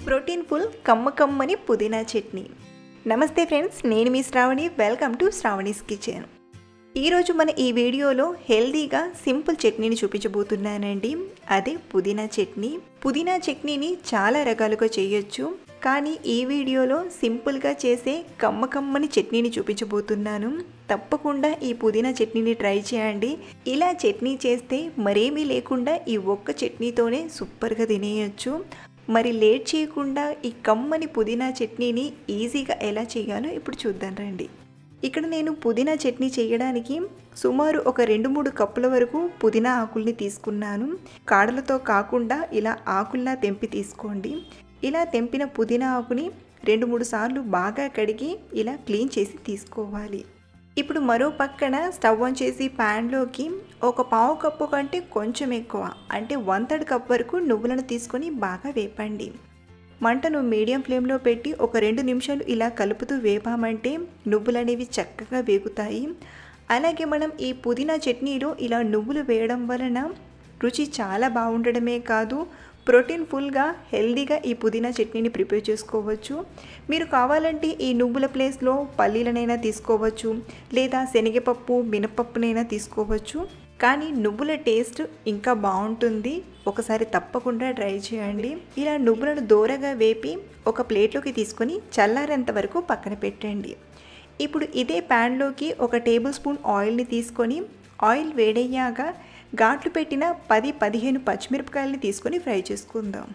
Protein full కమ్మకమ్మని పుదీనా చట్నీ. నమస్తే friends, నేను మీ Shravani. Welcome to Shravani's kitchen. ఈరోజు మన ఈ వీడియోలో హెల్దీగా సింపుల్ చట్నీని చూపించబోతున్నానండి. అదే పుదీనా చట్నీ. పుదీనా చట్నీని చాలా రకాలుగా చేయొచ్చు, కానీ ఈ వీడియోలో సింపుల్గా చేసే కమ్మకమ్మని చట్నీని చూపించబోతున్నాను. తప్పకుండా ఈ పుదీనా చట్నీని ట్రై చేయండి. ఇలా చట్నీ చేస్తే మరేమీ లేకుండా ఈ ఒక్క చట్నీతోనే సూపర్గా తినేయచ్చు. మరి లేట్ చేయకుండా ఈ కమ్మని పుదీనా చట్నీని ఈజీగా ఎలా చేయాలో ఇప్పుడు చూద్దాం రండి. ఇక్కడ నేను పుదీనా చట్నీ చేయడానికి సుమారు ఒక 2-3 కప్పుల వరకు పుదీనా ఆకుల్ని తీసుకున్నాను. కాడలతో కాకుండా ఇలా ఆకుల్లా తెంపి తీసుకోండి. ఇలా తెంపిన పుదీనా ఆకుని 2-3 సార్లు బాగా కడిగి ఇలా క్లీన్ చేసి తీసుకోవాలి. ఇప్పుడు మరో పక్కన స్టవ్ ఆన్ చేసి ప్యాన్లోకి ఒక పావు కప్పు కంటే కొంచెం ఎక్కువ, అంటే 1/3 కప్ వరకు నువ్వులను తీసుకొని బాగా వేపండి. మంటను మీడియం ఫ్లేమ్లో పెట్టి ఒక 2 నిమిషాలు ఇలా కలుపుతూ వేపామంటే నువ్వులు అనేవి చక్కగా వేగుతాయి. అలాగే మనం ఈ పుదీనా చట్నీలో ఇలా నువ్వులు వేయడం వలన రుచి చాలా బాగుండడమే కాదు, ప్రోటీన్ ఫుల్గా హెల్దీగా ఈ పుదీనా చట్నీని ప్రిపేర్ చేసుకోవచ్చు. మీరు కావాలంటే ఈ నువ్వుల ప్లేస్లో పల్లీలనైనా తీసుకోవచ్చు, లేదా శనగపప్పు మినపప్పునైనా తీసుకోవచ్చు. కానీ నువ్వుల టేస్ట్ ఇంకా బాగుంటుంది. ఒకసారి తప్పకుండా ట్రై చేయండి. ఇలా నువ్వులను దోరగా వేపి ఒక ప్లేట్లోకి తీసుకొని చల్లారేంత వరకు పక్కన పెట్టండి. ఇప్పుడు ఇదే ప్యాన్లోకి ఒక టేబుల్ స్పూన్ ఆయిల్ని తీసుకొని ఆయిల్ వేడయ్యాక ఘాట్లు పెట్టిన 10-15 పచ్చిమిరపకాయలని తీసుకొని ఫ్రై చేసుకుందాం.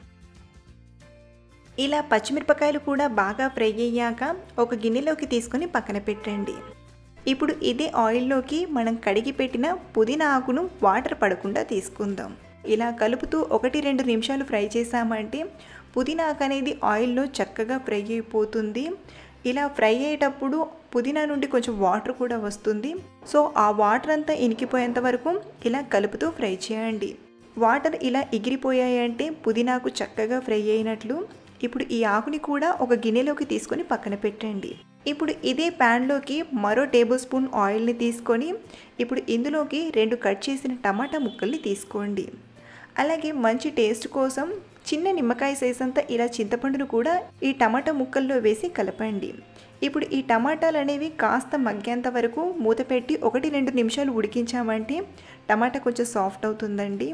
ఇలా పచ్చిమిరపకాయలు కూడా బాగా ఫ్రై అయ్యాక ఒక గిన్నెలోకి తీసుకొని పక్కన పెట్టండి. ఇప్పుడు ఇదే ఆయిల్లోకి మనం కడిగి పెట్టిన పుదీనా ఆకును వాటర్ పడకుండా తీసుకుందాం. ఇలా కలుపుతూ 1-2 నిమిషాలు ఫ్రై చేసామంటే పుదీనా ఆకు అనేది ఆయిల్లో చక్కగా ఫ్రై అయిపోతుంది. ఇలా ఫ్రై అయ్యేటప్పుడు పుదీనా నుండి కొంచెం వాటర్ కూడా వస్తుంది. సో ఆ వాటర్ అంతా ఇనికిపోయేంత వరకు ఇలా కలుపుతూ ఫ్రై చేయండి. వాటర్ ఇలా ఎగిరిపోయాయంటే పుదీనాకు చక్కగా ఫ్రై అయినట్లు. ఇప్పుడు ఈ ఆకుని కూడా ఒక గిన్నెలోకి తీసుకొని పక్కన పెట్టండి. ఇప్పుడు ఇదే ప్యాన్లోకి మరో టేబుల్ స్పూన్ ఆయిల్ని తీసుకొని ఇప్పుడు ఇందులోకి 2 కట్ చేసిన టమాటా ముక్కల్ని తీసుకోండి. అలాగే మంచి టేస్ట్ కోసం చిన్న నిమ్మకాయ సైజ్ అంతా ఇలా చింతపండును కూడా ఈ టమాటా ముక్కల్లో వేసి కలపండి. ఇప్పుడు ఈ టమాటాలు అనేవి కాస్త మగ్గేంత వరకు మూత పెట్టి 1-2 నిమిషాలు ఉడికించామంటే టమాటా కొంచెం సాఫ్ట్ అవుతుందండి.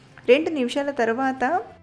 2 నిమిషాల తర్వాత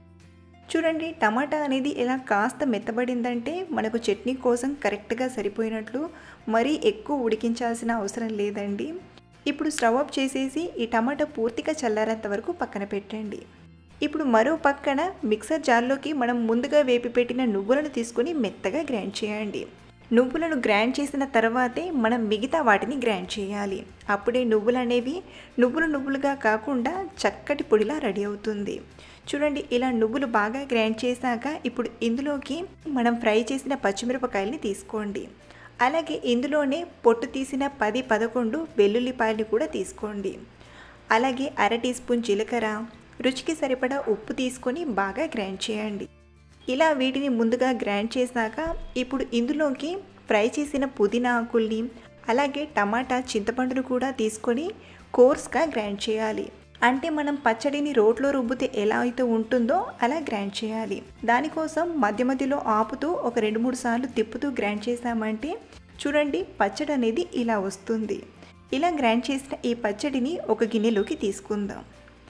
చూడండి, టమాటా అనేది ఇలా కాస్త మెత్తబడిందంటే మనకు చట్నీ కోసం కరెక్ట్గా సరిపోయినట్లు. మరీ ఎక్కువ ఉడికించాల్సిన అవసరం లేదండి. ఇప్పుడు స్టవ్ ఆఫ్ చేసేసి ఈ టమాటా పూర్తిగా చల్లారేంత వరకు పక్కన పెట్టండి. ఇప్పుడు మరో పక్కన మిక్సర్ జార్లోకి మనం ముందుగా వేపి పెట్టిన నువ్వులను తీసుకొని మెత్తగా గ్రైండ్ చేయండి. నువ్వులను గ్రైండ్ చేసిన తర్వాతే మనం మిగతా వాటిని గ్రైండ్ చేయాలి. అప్పుడే నువ్వులు అనేవి నువ్వులుగా కాకుండా చక్కటి పొడిలా రెడీ అవుతుంది. చూడండి, ఇలా నువ్వులు బాగా గ్రైండ్ చేశాక ఇప్పుడు ఇందులోకి మనం ఫ్రై చేసిన పచ్చిమిరపకాయలని తీసుకోండి. అలాగే ఇందులోనే పొట్టు తీసిన 10-11 వెల్లుల్లిపాయలు కూడా తీసుకోండి. అలాగే 1/2 టీ స్పూన్ జీలకర్ర, రుచికి సరిపడా ఉప్పు తీసుకొని బాగా గ్రైండ్ చేయండి. ఇలా వీటిని ముందుగా గ్రైండ్ చేశాక ఇప్పుడు ఇందులోకి ఫ్రై చేసిన పుదీనా ఆకుల్ని అలాగే టమాటా చింతపండును కూడా తీసుకొని కోర్స్గా గ్రైండ్ చేయాలి. అంటే మనం పచ్చడిని రోట్లో రుబ్బితే ఎలా అయితే ఉంటుందో అలా గ్రైండ్ చేయాలి. దానికోసం మధ్య మధ్యలో ఆపుతూ ఒక 2-3 సార్లు తిప్పుతూ గ్రైండ్ చేసామంటే చూడండి, పచ్చడి అనేది ఇలా వస్తుంది. ఇలా గ్రైండ్ చేసిన ఈ పచ్చడిని ఒక గిన్నెలోకి తీసుకుందాం.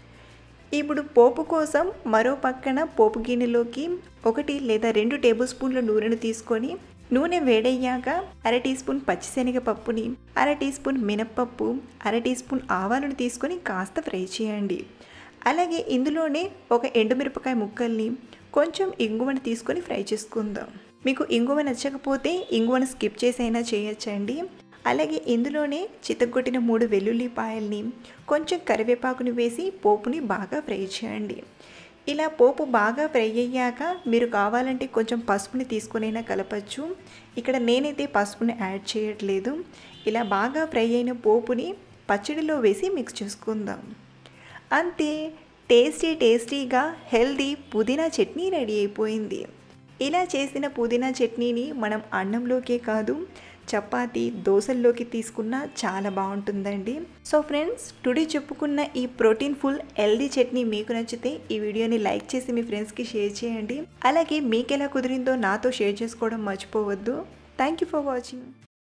ఇప్పుడు పోపు కోసం మరో పక్కన పోపు గిన్నెలోకి 1 లేదా 2 టేబుల్ స్పూన్ల నూనెను తీసుకొని నూనె వేడయ్యాక 1/2 టీ స్పూన్ పచ్చిశనగపప్పుని, 1/2 టీ స్పూన్ మినప్పప్పు, 1/2 టీ స్పూన్ ఆవాలను తీసుకొని కాస్త ఫ్రై చేయండి. అలాగే ఇందులోనే ఒక ఎండుమిరపకాయ ముక్కల్ని, కొంచెం ఇంగువను తీసుకొని ఫ్రై చేసుకుందాం. మీకు ఇంగువ నచ్చకపోతే ఇంగువను స్కిప్ చేసైనా చేయొచ్చండి. అలాగే ఇందులోనే చితగొట్టిన 3 వెల్లుల్లిపాయల్ని, కొంచెం కరివేపాకుని వేసి పోపుని బాగా ఫ్రై చేయండి. ఇలా పోపు బాగా ఫ్రై అయ్యాక మీరు కావాలంటే కొంచెం పసుపుని తీసుకునైనా కలపచ్చు. ఇక్కడ నేనైతే పసుపుని యాడ్ చేయట్లేదు. ఇలా బాగా ఫ్రై అయిన పోపుని పచ్చడిలో వేసి మిక్స్ చేసుకుందాం. అంతే, టేస్టీగా హెల్దీ పుదీనా చట్నీ రెడీ అయిపోయింది. ఇలా చేసిన పుదీనా చట్నీని మనం అన్నంలోకే కాదు చపాతీ దోశల్లోకి తీసుకున్నా చాలా బాగుంటుందండి. సో ఫ్రెండ్స్, టుడే చెప్పుకున్న ఈ ప్రోటీన్ ఫుల్ హెల్దీ చట్నీ మీకు నచ్చితే ఈ వీడియోని లైక్ చేసి మీ ఫ్రెండ్స్కి షేర్ చేయండి. అలాగే మీకు ఎలా కుదిరిందో నాతో షేర్ చేసుకోవడం మర్చిపోవద్దు. Thank you for watching.